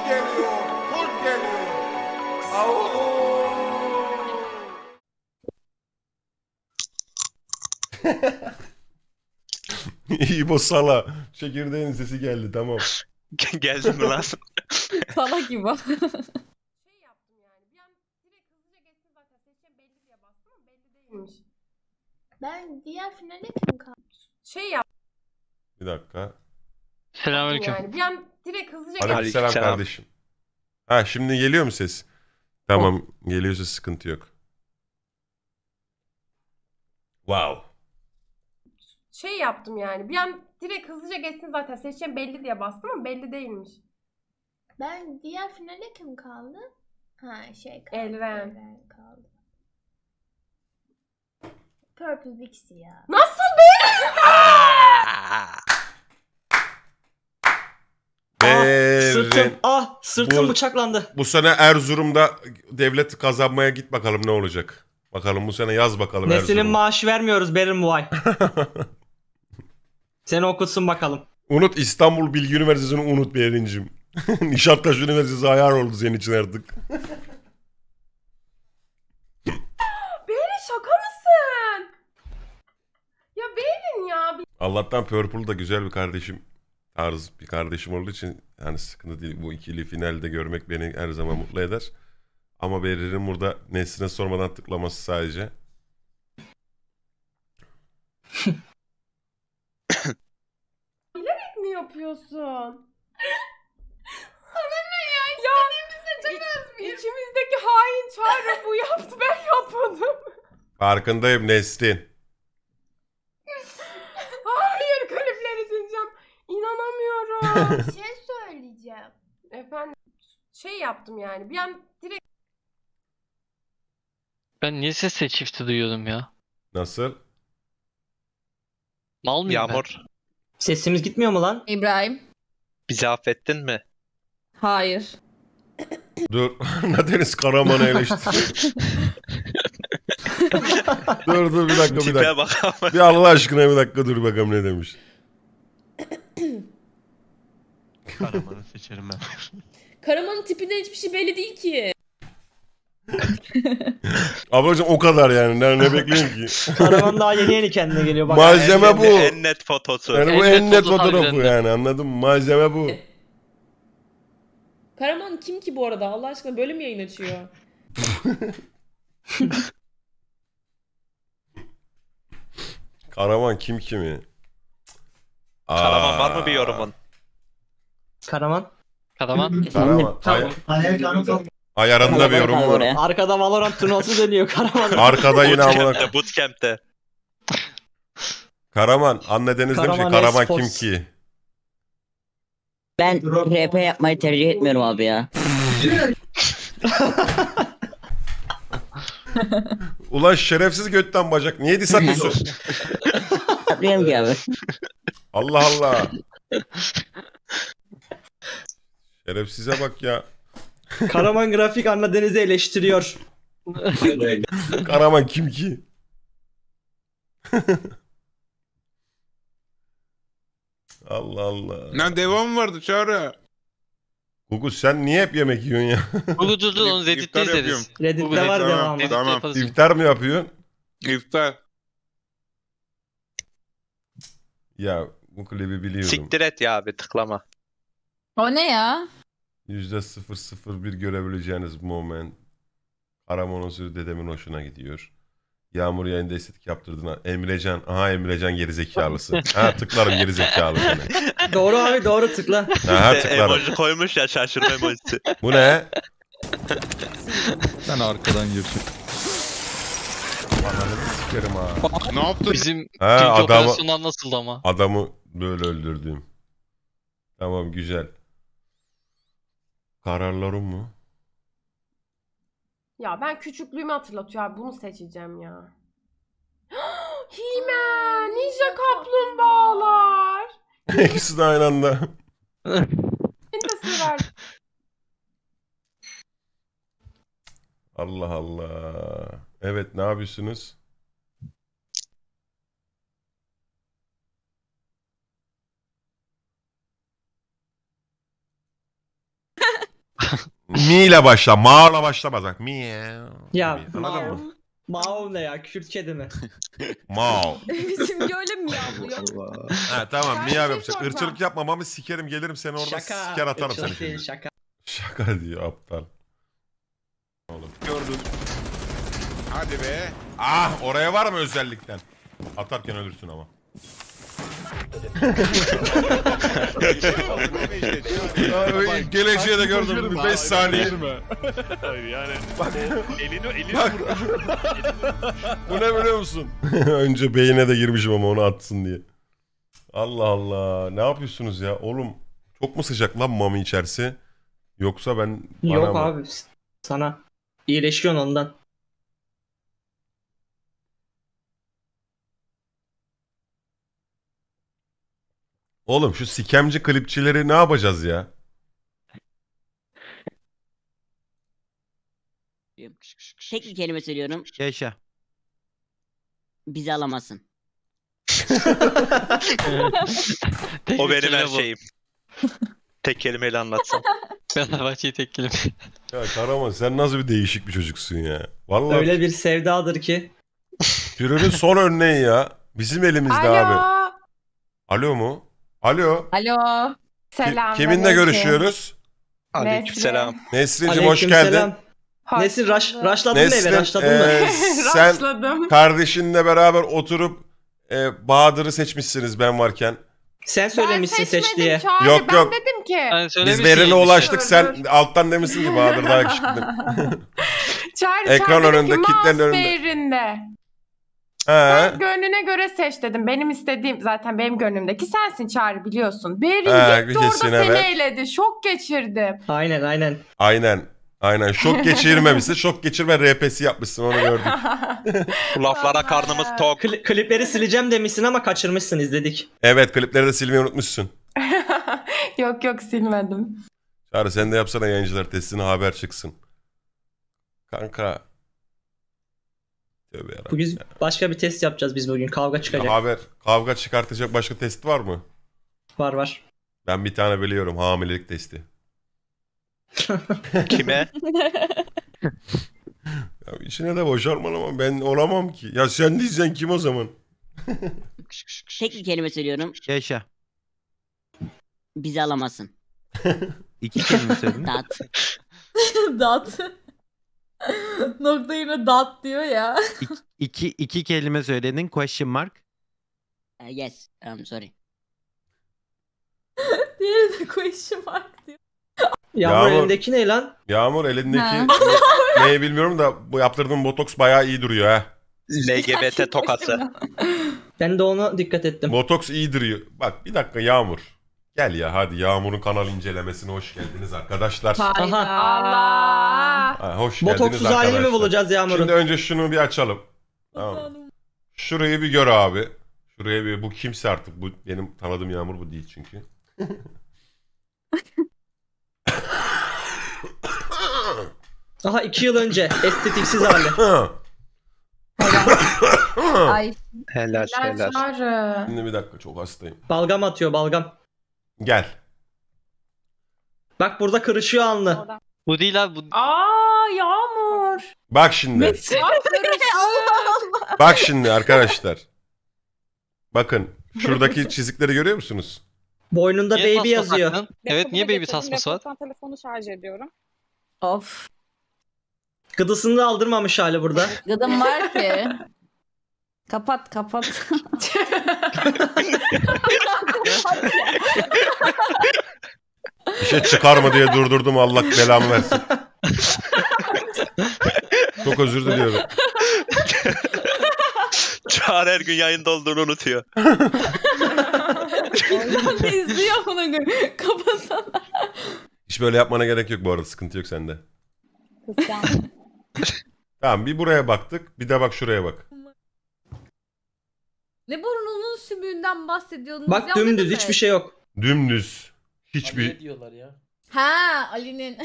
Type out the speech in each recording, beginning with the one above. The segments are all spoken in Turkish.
geliyor, kurt geliyor. Au. İbo sala. Çekirdeğin sesi geldi, tamam. Geldi mi lan? Sana gibi. Şey yaptım yani. Bir an direkt hızlıca geçtim zaten. Seçeceğim belli diye bastım ama belli değilmiş. Ben diğer finale kim kaldı? Şey yaptım Bir dakika. Selamünaleyküm. yani. Bir an direkt hızlıca geçtim. Aleykümselam Aleykümselam. kardeşim. Ha, şimdi geliyor mu ses? Tamam, geliyorsa sıkıntı yok. Wow. Şey yaptım yani. Bir an direkt hızlıca geçtim zaten. Seçeceğim belli diye bastım ama belli değilmiş. Ben diğer finale kim kaldı? Ha şey kaldı. Elren. Elren kaldı. Purple Bixi ya. Nasıl be? Bu- Sırtım bıçaklandı. Bu sene Erzurum'da devlet kazanmaya git bakalım ne olacak. Bakalım bu sene yaz bakalım Neslinin Erzurum. maaşı vermiyoruz Berin bu ay. Seni okutsun bakalım. Unut İstanbul Bilgi Üniversitesi'ni unut Berincim. Nişantaşı Üniversitesi ayar oldu senin için artık. Beri şaka mısın? Ya Berin ya. Allah'tan Purple da güzel bir kardeşim. Tarz bir kardeşim olduğu için yani sıkıntı değil. Bu ikili finalde görmek beni her zaman mutlu eder. Ama Beril'in burada Nesrin'e sormadan tıklaması sadece. Bilerek mi yapıyorsun? Sana ne ya? İstediğimi seçemez miyim? İçimizdeki hain Çağrı bu yaptı. Ben yapmadım. Farkındayım Nesrin. Hayır, klipleri sileceğim. İnanamıyorum. Bir şey söyleyeceğim. Efendim şey yaptım yani. Bir an direkt Ben niye ses çifti duyuyordum ya? Nasıl? Mal mıyım Yağmur, Sesimiz gitmiyor mu lan? İbrahim. bizi affettin mi? Hayır. Dur. Deniz Karaman'ı eleştir. dur bir dakika bir Tipe dakika. bak ama. Bir Allah aşkına bir dakika dur bakalım ne demiş. Karaman'ı seçerim ben. Karaman'ın tipinden hiçbir şey belli değil ki. Ablacığım o kadar yani. Ne bekliyorsun ki? Karavan daha yeni kendine geliyor. Bak. Malzeme bu. En net fotosu. Yani bu En net en net foto fotoğrafı harbiden de. yani anladın mı? Malzeme bu. Karaman kim ki bu arada? Allah aşkına böyle mi yayın açıyor? Karaman kim kimi? Karaman var mı bir yorumun? Karaman. Karaman. Karaman. Ayarında bir yorum var. Arkada Valorant turnuvası dönüyor Karaman. Arkada yine amına. Bootcamp'te, bootcamp'te. Karaman. Anne Deniz demiş ki Karaman Karaman kim Esports. ki? Ben RP yapmayı tercih etmiyorum abi ya. Ulan şerefsiz götten bacak. Niyeydi saklısı? Yapmayayım ki abi. Allah Allah. Şerefsize bak ya. Karaman grafik Anna Deniz'i eleştiriyor. Karaman kim ki? Allah Allah. Lan devam vardı Çağrı. Gugu sen niye hep yemek yiyorsun ya? Google dur onu Reddit'te İftar izleriz. yapıyorum. Reddit'te var Tamam, devamı. Reddit'te Tamam. yaparız. İftar mı yapıyorsun? İftar. Ya bu klibi biliyorum. Siktir et ya abi, tıklama. O ne ya? %001 görebileceğiniz moment. Karaman'ın sözü dedemin hoşuna gidiyor. Yağmur yayında estetik yaptırdın ha. Emrecan. Aha Emrecan gerizekalısı. Ha tıklarım gerizekalı seni. Doğru abi doğru tıkla. Ha Bir de tıklarım. emoji koymuş ya, şaşırma emojisi. Bu ne? Sen arkadan girsin. Ananı sikerim ha. Ne yaptın? Bizim Ha dünkü adamı, operasyonlar nasıldı ama? adamı böyle öldürdüm. Tamam güzel. Kararlarım mı? ya ben küçüklüğümü hatırlatıyor abi. Bunu seçeceğim ya. He-Man, Ninja Kaplumbağalar. İkisi de aynı anda. Beni de sever. Allah Allah. Evet ne yapıyorsunuz? Mi ile başla. Ma ile başlamaz bak. Miau. Ya gibi. Anladın mı? Mao ne ya? Kürt kedi mi? Mao. Bizim öyle mi yavruyor? Ha tamam Ya, miyav bir şey yapacak. soracağım. Irkçılık yapmamamı sikerim gelirim seni orada Şaka. siker atarım ırkçılık seni değil, şimdi. şaka. Şaka diyor aptal. Oğlum. Gördün. Hadi be. Ah oraya var mı özellikten? Atarken ölürsün ama. Geleceği de gördüm 5 saniye. yani. Bak. Elini Bak. Bu ne biliyor musun? Önce beyine de girmişim ama onu atsın diye. Allah Allah. Ne yapıyorsunuz ya? Oğlum çok mu sıcak lan mami içerisi? Yoksa ben... Yok bana mı? abi. Sana. İyileşiyorsun ondan. Oğlum şu sikemci klipçileri ne yapacağız ya? Tek bir kelime söylüyorum. Yaşa. Bizi alamazsın. Tek O bir benim kelime her bu. şeyim. Tek kelimeyle anlatsam. Fenerbahçe'yi tek kelime. Ya Karaman sen nasıl bir değişik bir çocuksun ya. Vallahi Öyle bir sevdadır ki. türünün son örneği ya. Bizim elimizde abi. Alo. Alo mu? Alo. Alo. Selam. Kiminle görüşüyoruz? Aleykümselam. Nesrin'cim hoş geldin. Aleykümselam. Nesin raşladın mı eve? Nesrin Raşladın mı? sen Raşladım. kardeşinle beraber oturup Bahadır'ı seçmişsiniz ben varken. Sen söylemişsin seç diye. Çağrı. Yok, ben yok. dedim ki. Ben Biz söylemiştim verene yani. ulaştık Dur, sen alttan demişsin ki Bahadır daha yakışıklı. Çağrı Ekran dedim önünde, ki, kitlenin mouse önünde. değerinde. He. Sen gönlüne göre seç dedim. Benim istediğim zaten benim gönlümdeki sensin Çağrı biliyorsun. Berin gitti orada kesin, seni evet. eyledi. Şok geçirdim. Aynen. Aynen. Şok geçirmemişsin. Şok geçirme RP'si yapmışsın onu gördük. Bu laflara karnımız tok. Klipleri sileceğim demişsin ama kaçırmışsın izledik. Evet klipleri de silmeyi unutmuşsun. Yok silmedim. Çağrı sen de yapsana yayıncılar testine haber çıksın. Kanka. Tövbe yarabbim. Bugün başka bir test yapacağız biz bugün. Kavga çıkacak. Kavga çıkartacak başka test var mı? Var. Ben bir tane biliyorum hamilelik testi. Kime? Ya içine de boşalmalama ben olamam ki. Ya sen diyeceksin kim o zaman? Tek bir kelime söylüyorum. Yaşa. Bizi alamazsın. 2 kelime söyledin. Dat. Dat. Nokta yerine dat diyor ya. İki kelime söyledin. Question mark. Yes. Sorry. Diğeri de question mark diyor. Yağmur elindeki ne lan? Yağmur elindeki Ha. neyi bilmiyorum da bu yaptırdığın botoks bayağı iyi duruyor ha. LGBT tokası. Ben de ona dikkat ettim. Botoks iyi duruyor. Bak bir dakika Yağmur. Gel ya hadi Yağmur'un kanal incelemesine hoş geldiniz arkadaşlar. Hayda. Allah. Ha, hoş geldiniz Botoksuz arkadaşlar. halini mi bulacağız Yağmur'un? Şimdi önce şunu bir açalım. Tamam. Şurayı bir gör abi. Şuraya bir bu kimse artık bu benim tanıdığım Yağmur bu değil çünkü. Aha 2 yıl önce estetiksiz hali. Ay. Helal helal. Çağrı. Şimdi bir dakika çok hastayım. Balgam atıyor balgam. Gel. Bak burada kırışıyor alnı. Bu değil abi. Bu... Yağmur. Bak şimdi. Allah. Bak şimdi arkadaşlar. Bakın şuradaki çizikleri görüyor musunuz? Boynunda Niye baby tasma yazıyor. taktın? Evet niye baby tasması var? Telefonu şarj ediyorum. Of. Gıdısını da aldırmamış hali burada. Gıdım var ki. Kapat. Bir şey çıkar mı diye durdurdum Allah belamı versin. Çok özür diliyorum. Çağrı her gün yayında olduğunu unutuyor. İzliyor bunu. Kapatsana. Hiç böyle yapmana gerek yok bu arada sıkıntı yok sende. Tamam bir buraya baktık bir de bak şuraya bak. Ne burnunun sümüğünden bahsediyordunuz? Bak ya, dümdüz ne demek? hiçbir şey yok. Dümdüz. Hiçbir... diyorlar ya? Ha Ali'nin.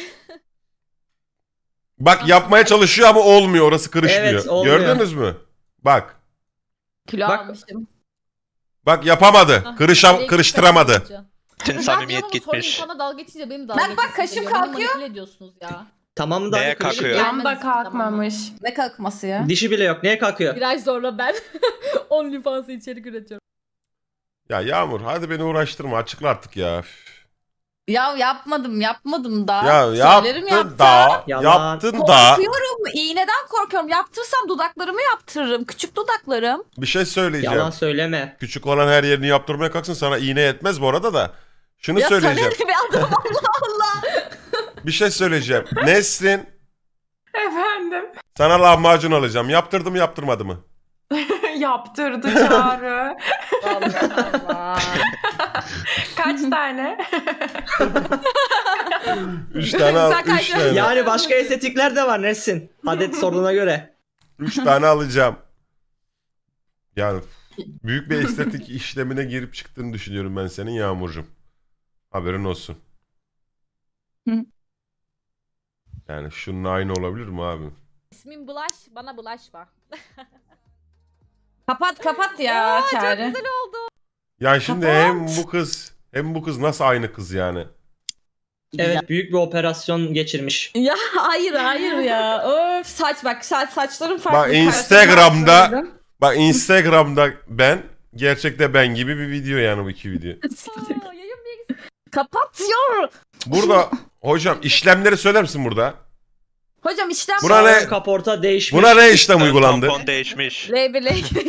Bak yapmaya çalışıyor ama olmuyor orası kırışmıyor. Evet, olmuyor. Gördünüz mü? Bak. Kilo Bak. almıştım. Bak yapamadı. Ah, Kırıştıramadı. Tüm Ben samimiyet diyorum ama sonra gitmiş. insana dalga geçince benim dalga Bak, geçesim kaşım geliyor. Beni kalkıyor. manipüle ediyorsunuz ya. Tamam da Neye hadi kız. kalkıyor? Yan da kalkmamış. Ne kalkması ya? Dişi bile yok. Neye kalkıyor? Biraz sonra ben OnlyFans'a içerik üretiyorum. Ya Yağmur hadi beni uğraştırma açıkla artık ya. Üf. Ya yapmadım da. Ya Söylerim yaptın da. Yalan. Yaptın da. Korkuyorum. İğneden korkuyorum. Yaptırsam dudaklarımı yaptırırım. Küçük dudaklarım. Bir şey söyleyeceğim. Yalan söyleme. Küçük olan her yerini yaptırmaya kalksın sana iğne yetmez bu arada da. Şunu Ya söyleyeceğim. sana ne bir adam Allah Allah. Bir şey söyleyeceğim. Nesrin Efendim. sana lahmacun alacağım. Yaptırdı mı yaptırmadı mı? Yaptırdı Çağrı. Allah Allah. Kaç tane? 3 tane al. Sen 3 tane. Yani başka estetikler de var Nesin. Adet sorduğuna göre. 3 tane alacağım. Yani büyük bir estetik işlemine girip çıktığını düşünüyorum ben senin Yağmurcuğum. Haberin olsun. Hı. Yani şunun aynı olabilir mi abi? İsmin Bulaş, bana bulaşma. kapat ya Çağrı. Çok güzel oldu. Ya şimdi Kapat. hem bu kız nasıl aynı kız yani? Evet, büyük bir operasyon geçirmiş. Ya hayır ya. Öf saçlarım farklı. Bak Instagram'da ben gerçekte ben gibi bir video yani bu iki video. Kapat ya. Burada hocam işlemleri söyler misin burada? Hocam işlem Buna ne? Kaporta değişmiş. Buna ne işlem uygulandı? Tampon değişmiş. L1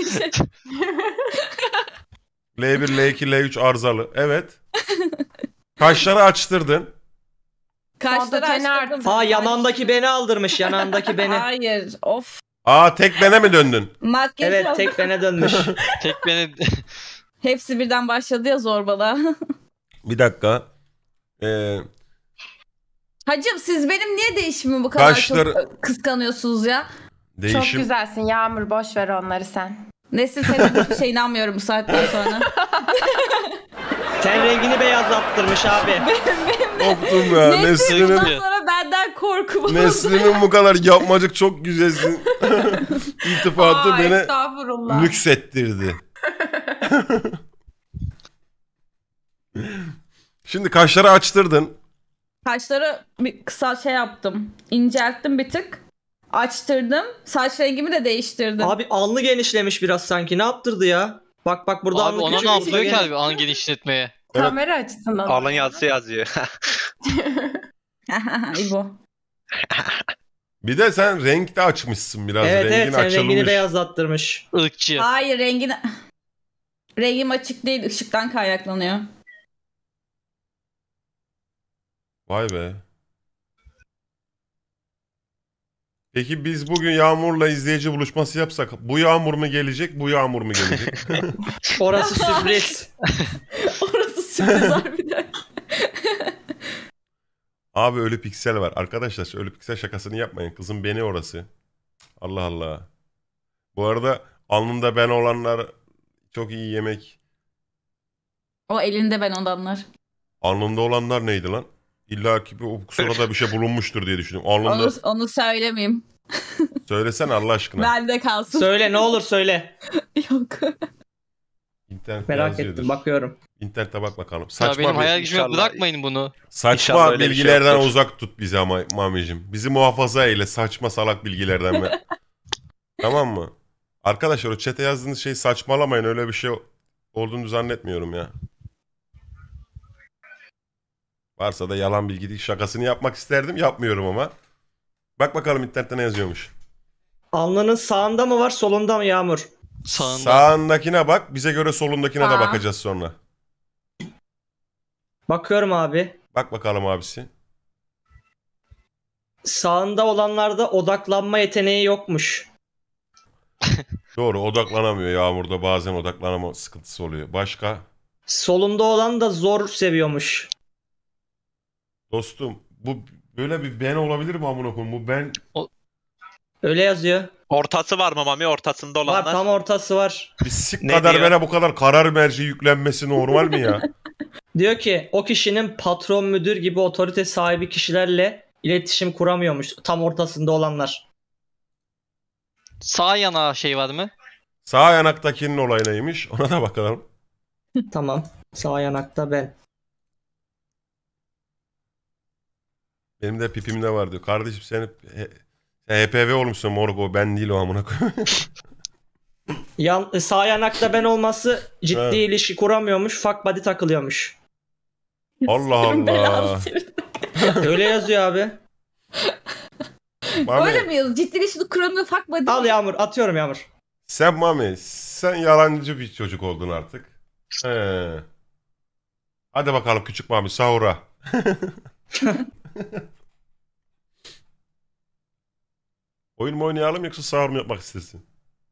L1, L2, L3 arızalı. Evet. Kaşları açtırdın. Kaşları açtırdım. yanağındaki beni aldırmış. Yanağındaki beni. Hayır of. Aa tek bene mi döndün? Makyaj Evet, oldu. tek bene dönmüş. Tek beni Hepsi birden başladı ya zorbala. Bir dakika. Hacım siz benim niye değişimimi bu kadar Kaşları- çok kıskanıyorsunuz ya? Çok Değişim. güzelsin Yağmur, boş ver onları sen. Nesin senin hiçbir şey inanmıyorum bu saatten sonra. Ten rengini beyazlattırmış abi. Korktum ya. Nesin Nesrin'in bundan sonra benden korku. Nesrin'in bu kadar yapmacık çok güzelsin. İltifatı beni Estağfurullah. nüksettirdi. Şimdi kaşları açtırdın. Kaşları bir kısa şey yaptım. İncelttim bir tık. Açtırdım. Saç rengimi de değiştirdim. Abi alnı genişlemiş biraz sanki. Ne yaptırdı ya? Bak burada abi alnı ona küçük. ne bir yapıyor ki geniş. abi an genişletmeye? Evet. Kamera açısından. Alın yazısı yazıyor. İbo. Bir de sen renk de açmışsın biraz. Evet Rengin evet, ten açılmış. rengini beyazlattırmış. Irkçı. Hayır rengim açık değil, ışıktan kaynaklanıyor. Vay be. Peki biz bugün Yağmur'la izleyici buluşması yapsak bu Yağmur mu gelecek, bu Yağmur mu gelecek? Orası sürpriz. Orası sürpriz harbiden. Abi ölü piksel var. Arkadaşlar şu ölü piksel şakasını yapmayın. Kızım beni orası. Allah Allah. Bu arada alnında ben olanlar çok iyi yemek. O elinde ben olanlar. Alnında olanlar neydi lan? İlla ki o sırada bir şey bulunmuştur diye düşünüyorum. Alnında Onu söylemeyeyim. söylesene Allah aşkına. Bende kalsın. Söyle ne olur söyle. Yok. İnternette Merak yazıyordur. ettim, bakıyorum. İnternete bak bakalım. Ya Saçma benim hayal bir, gücüme İnşallah- bırakmayın bunu. saçma İnşallah öyle bir şey bilgilerden yoktur. uzak tut bizi ama Mami'cim. Bizi muhafaza eyle saçma salak bilgilerden. Tamam mı? Arkadaşlar o chat'e yazdığınız şeyi saçmalamayın. Öyle bir şey olduğunu zannetmiyorum ya. Varsa da yalan bilgi değil. Şakasını yapmak isterdim. Yapmıyorum ama. Bak bakalım internette ne yazıyormuş. Alnının sağında mı var, solunda mı Yağmur? Sağında. Sağındakine bak. Bize göre solundakine de Sağ. bakacağız sonra. Bakıyorum abi. Bak bakalım abisi. Sağında olanlarda odaklanma yeteneği yokmuş. Doğru odaklanamıyor. Yağmurda bazen odaklanama sıkıntısı oluyor. Başka? Solunda olan da zor seviyormuş. Dostum bu böyle bir ben olabilir mi amına koyayım? Bu ben Öyle yazıyor. Ortası var mı Mami? Ortasında olanlar. Var, tam ortası var. bir sik Ne kadar diyor? bana bu kadar karar merci yüklenmesi normal mi ya? Diyor ki o kişinin patron, müdür gibi otorite sahibi kişilerle iletişim kuramıyormuş. Tam ortasında olanlar. Sağ yanağı şey var mı? Sağ yanaktakinin olayı neymiş? Ona da bakalım. Tamam. Sağ yanakta ben. Benim de pipimde var diyor. Kardeşim sen HPV olmuşsun morgo, ben değil o amına koyayım. Sağ yanakta ben olması ciddi Evet. ilişki kuramıyormuş. Fuck buddy takılıyormuş. Allah Sikerim belanı Allah. senin. Öyle yazıyor abi. Mami, Öyle mi yazıyor? Ciddi ilişki kuramıyor fuck buddy. Al Yağmur, atıyorum Yağmur. sen Mami, sen yalancı bir çocuk oldun artık. He. Hadi bakalım küçük Mami sahura. Oyun mu oynayalım yoksa sahur mu yapmak istersin?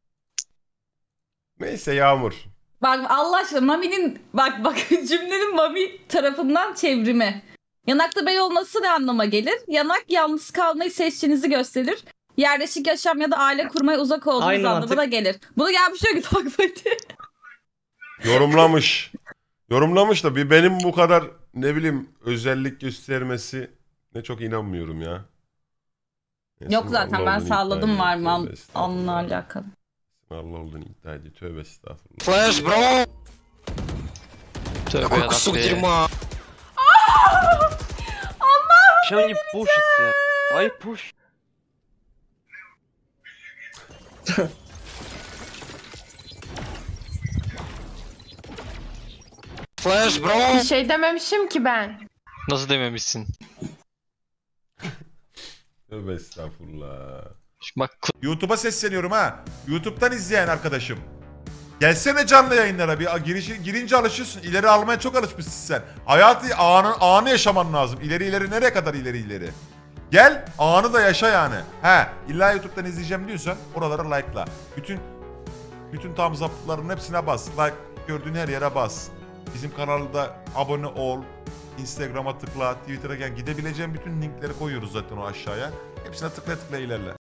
Neyse Yağmur. Bak Allah aşkına Mami'nin bak cümlenin Mami tarafından çevrimi. Yanakta bel olması ne anlama gelir? Yanak yalnız kalmayı seçtiğinizi gösterir. Yerleşik yaşam ya da aile kurmaya uzak olduğunuz Aynı anlamına mantık. gelir. Bunu gelmiş diyor ki fuck buddy. Yorumlamış. Yorumlamış da bir benim bu kadar ne bileyim özellik göstermesi ne çok inanmıyorum ya. Neyse, Yok zaten Allah ben olduğunu salladım iddia var ediyor. mı Tövbe estağfurullah. onunla alakalı. Allah olduğunu iddia ediyor. Tövbe estağfurullah. Flash bro. Tövbe Какой кусок yarabbim. дерьма. Чего не пушится? Ай, пуш. Flash bro. Bir şey dememişim ki ben. Nasıl dememişsin? Tövbe estağfurullah. Şu bak YouTube'a sesleniyorum ha. YouTube'dan izleyen arkadaşım. Gelsene canlı yayınlara bir girince alışıyorsun. İleri almaya çok alışmışsın sen. Hayatı anı yaşaman lazım. İleri nereye kadar ileri. Gel anı da yaşa yani. He illa YouTube'dan izleyeceğim diyorsan oralara like'la. Bütün thumbs up'ların hepsine bas. Like gördüğün her yere bas. Bizim kanalda abone ol. Instagram'a tıkla, Twitter'a gel. Gidebileceğin bütün linkleri koyuyoruz zaten o aşağıya. Hepsine tıkla ilerle.